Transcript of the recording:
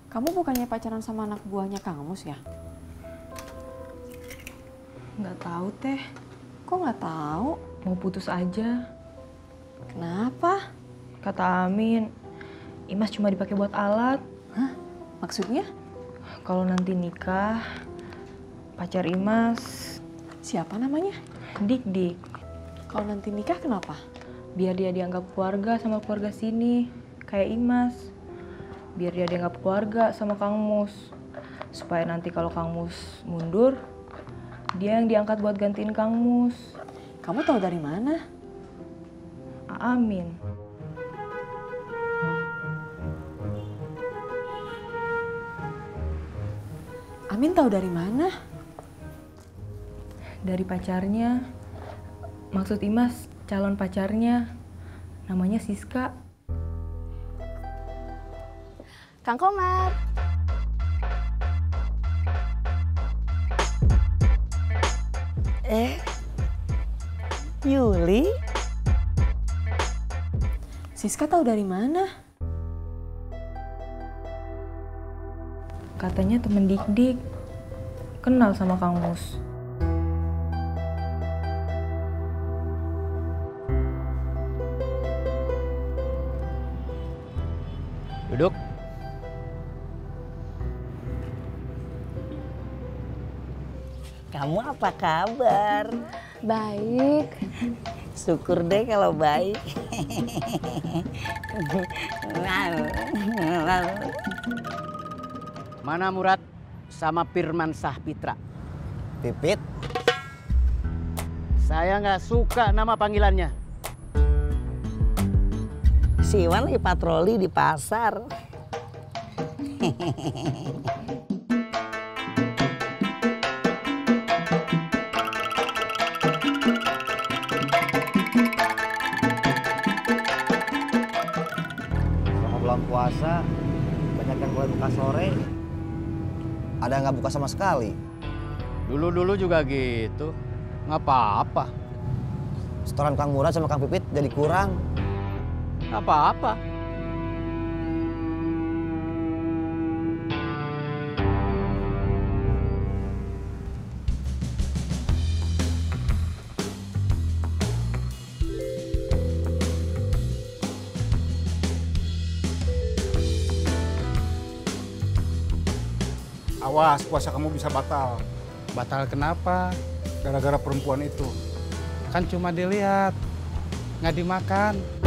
Kamu bukannya pacaran sama anak buahnya Kang Mus ya? Nggak tahu teh. Kok nggak tahu? Mau putus aja. Kenapa? Kata Amin, Imas cuma dipakai buat alat. Hah? Maksudnya? Kalau nanti nikah, pacar Imas Siapa namanya? Dik-dik. Kalau nanti nikah kenapa? Biar dia dianggap keluarga sama keluarga sini, kayak Imas. Biar dia dianggap keluarga sama Kang Mus. Supaya nanti kalau Kang Mus mundur, dia yang diangkat buat gantiin Kang Mus. Kamu tahu dari mana? Amin. Amin tahu dari mana? Dari pacarnya. Maksud Imas, calon pacarnya. Namanya Siska. Kang Komar. Yuli? Siska tahu dari mana? Katanya temen Dik-dik. Kenal sama Kang Mus. Duduk. Kamu apa kabar? Baik. Syukur deh kalau baik. Mana Murad sama Firman Sahpitra? Pipit, Saya nggak suka nama panggilannya. si Iwan lagi patroli di pasar. Selama bulan puasa, banyak yang mulai buka sore. Ada yang nggak buka sama sekali. Dulu-dulu juga gitu. Nggak apa-apa. Setoran Kang Murad sama Kang Pipit jadi kurang. Nggak apa-apa. Awas, puasa kamu bisa batal. Batal kenapa? Gara-gara perempuan itu. Kan cuma dilihat, nggak dimakan.